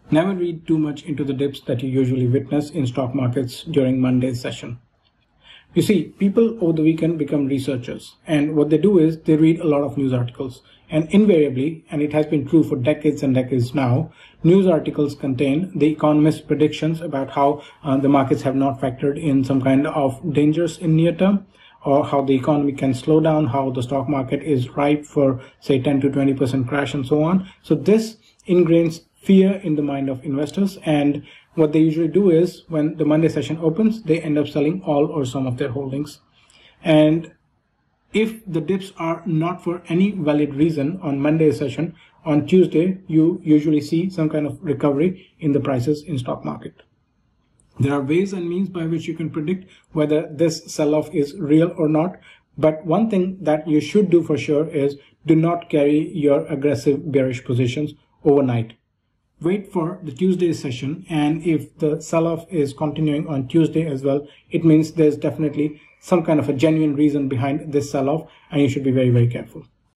Never read too much into the dips that you usually witness in stock markets during Monday's session. You see, people over the weekend become researchers, and what they do is they read a lot of news articles. And invariably, and it has been true for decades and decades now, news articles contain the economist's predictions about how the markets have not factored in some kind of dangers in near term, or how the economy can slow down, how the stock market is ripe for, say, 10 to 20% crash and so on. So this ingrains fear in the mind of investors, and what they usually do is when the Monday session opens, they end up selling all or some of their holdings. And if the dips are not for any valid reason on Monday's session, on Tuesday, you usually see some kind of recovery in the prices in stock market. There are ways and means by which you can predict whether this sell-off is real or not. But one thing that you should do for sure is do not carry your aggressive bearish positions overnight. Wait for the Tuesday session, and if the sell-off is continuing on Tuesday as well, it means there's definitely some kind of a genuine reason behind this sell-off, and you should be very, very careful.